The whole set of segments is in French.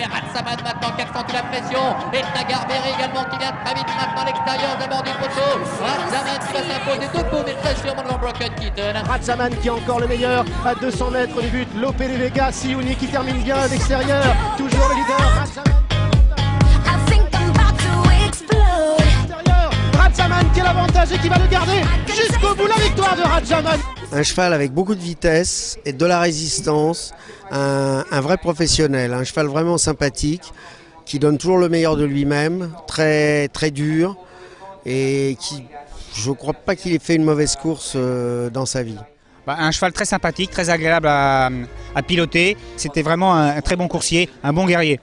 Ratsaman maintenant qui accentue la pression. Et Tagarberry également qui vient très vite maintenant à l'extérieur d'abord du poteau. Ratsaman qui va s'imposer debout mais très sûrement devant Broken Kitten. Ratsaman qui est encore le meilleur à 200 mètres du but. Lope de Vega, Siouni qui termine bien à l'extérieur. Toujours le leader. Ratsaman qui a l'avantage et qui va le garder jusqu'au bout. La victoire de Ratsaman. Un cheval avec beaucoup de vitesse et de la résistance, un vrai professionnel, un cheval vraiment sympathique, qui donne toujours le meilleur de lui-même, très, très dur, et qui, je ne crois pas qu'il ait fait une mauvaise course dans sa vie. Un cheval très sympathique, très agréable à piloter, c'était vraiment un très bon coursier, un bon guerrier.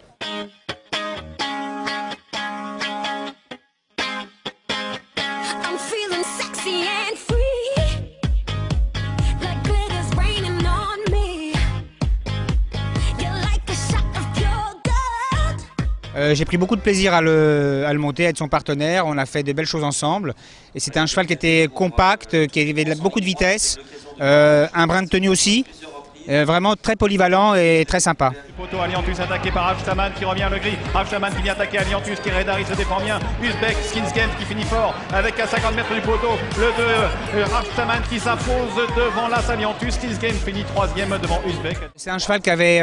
J'ai pris beaucoup de plaisir à le monter, à être son partenaire. On a fait de belles choses ensemble. Et c'était un cheval qui était compact, qui avait beaucoup de vitesse, un brin de tenue aussi. Vraiment très polyvalent et très sympa. Poteau, Aliantus attaqué par Rafstaman qui revient le gris. Rafstaman qui vient attaquer Aliantus, qui Redari se défend bien. Uzbek, Skinsgames qui finit fort avec à 50 mètres du poteau. Le 2, Rafstaman qui s'impose devant l'As Aliantus. Skinsgames finit 3e devant Uzbek. C'est un cheval qui avait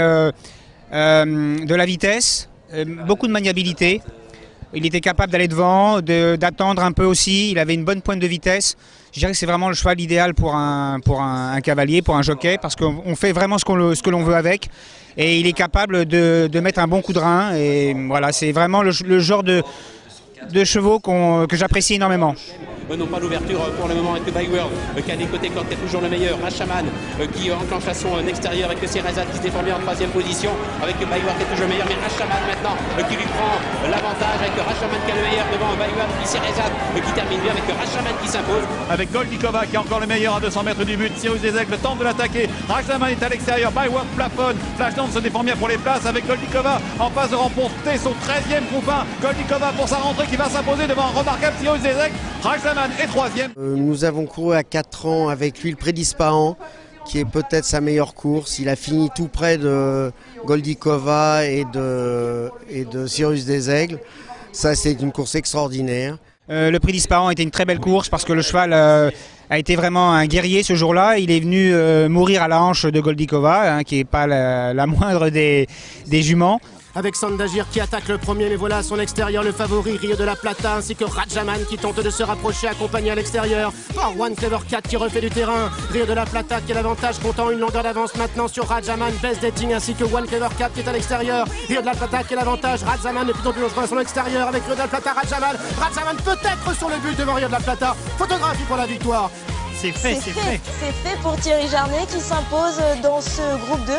de la vitesse, beaucoup de maniabilité. Il était capable d'aller devant, d'attendre un peu aussi. Il avait une bonne pointe de vitesse. Je dirais que c'est vraiment le cheval idéal pour un cavalier, pour un jockey, parce qu'on fait vraiment ce que l'on veut avec. Et il est capable de mettre un bon coup de rein. Et voilà, c'est vraiment le genre de chevaux que j'apprécie énormément. Non pas l'ouverture pour le moment avec le Byword qui a des côtés quand est toujours le meilleur. Ratsaman qui enclenche à son extérieur avec Cerezat qui se défend bien en 3e position avec le Byword qui est toujours le meilleur, mais Ratsaman maintenant qui lui prend l'avantage avec Ratsaman qui est le meilleur devant Byword puis Cerezat qui termine bien avec Ratsaman qui s'impose. Avec Goldikova qui est encore le meilleur à 200 mètres du but. Cyrus Desaigle tente de l'attaquer. Ratsaman est à l'extérieur. Byword plafonne. Flashland se défend bien pour les places avec Goldikova en passe de remporter son 13e groupe 1. Goldikova pour sa rentrée qui va s'imposer devant un remarquable Cyrus Desaigle. Ratsaman est 3e. Nous avons couru à 4 ans avec lui le Prédisparant, qui est peut-être sa meilleure course. Il a fini tout près de Goldikova et de Cyrus Desaigle. Ça, c'est une course extraordinaire. Le Prédisparant était une très belle course parce que le cheval a été vraiment un guerrier ce jour-là. Il est venu mourir à la hanche de Goldikova, qui n'est pas la moindre des juments. Avec Sandagir qui attaque le premier, mais voilà à son extérieur le favori Rio de la Plata ainsi que Ratsaman qui tente de se rapprocher accompagné à l'extérieur par One Clever Cat qui refait du terrain. Rio de la Plata qui a l'avantage comptant une longueur d'avance maintenant sur Ratsaman, Best Dating ainsi que One Clever Cat qui est à l'extérieur. Rio de la Plata qui a l'avantage, Ratsaman est plutôt plus dangereux à son extérieur avec Rio de la Plata, Ratsaman peut-être sur le but devant Rio de la Plata. Photographie pour la victoire. C'est fait pour Thierry Jarnet qui s'impose dans ce groupe 2.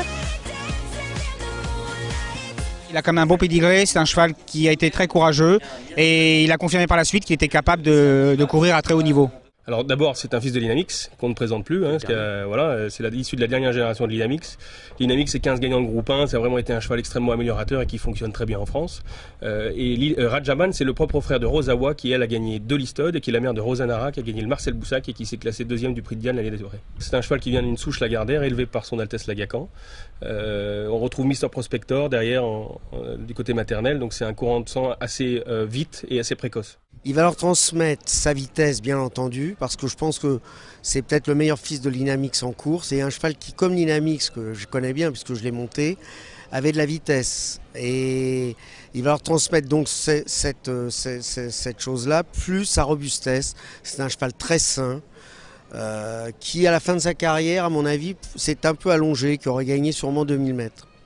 Il a quand même un bon pédigré, c'est un cheval qui a été très courageux et il a confirmé par la suite qu'il était capable de courir à très haut niveau. Alors d'abord, c'est un fils de Linamix qu'on ne présente plus, parce que, voilà, c'est issu de la dernière génération de Linamix. Linamix, c'est 15 gagnants de groupe 1, ça a vraiment été un cheval extrêmement améliorateur et qui fonctionne très bien en France. Ratsaman, c'est le propre frère de Rosawa qui, elle, a gagné 2 Listode et qui est la mère de Rosanara qui a gagné le Marcel Boussac et qui s'est classé 2e du prix de Diane l'année dernière. C'est un cheval qui vient d'une souche Lagardère, élevé par son Altesse Lagacan. On retrouve Mister Prospector derrière du côté maternel, donc c'est un courant de sang assez vite et assez précoce. Il va leur transmettre sa vitesse, bien entendu, parce que je pense que c'est peut-être le meilleur fils de Linamix en course. Et un cheval qui, comme Linamix, que je connais bien puisque je l'ai monté, avait de la vitesse. Et il va leur transmettre donc cette chose-là, plus sa robustesse. C'est un cheval très sain, qui, à la fin de sa carrière, à mon avis, s'est un peu allongé, qui aurait gagné sûrement 2000 mètres.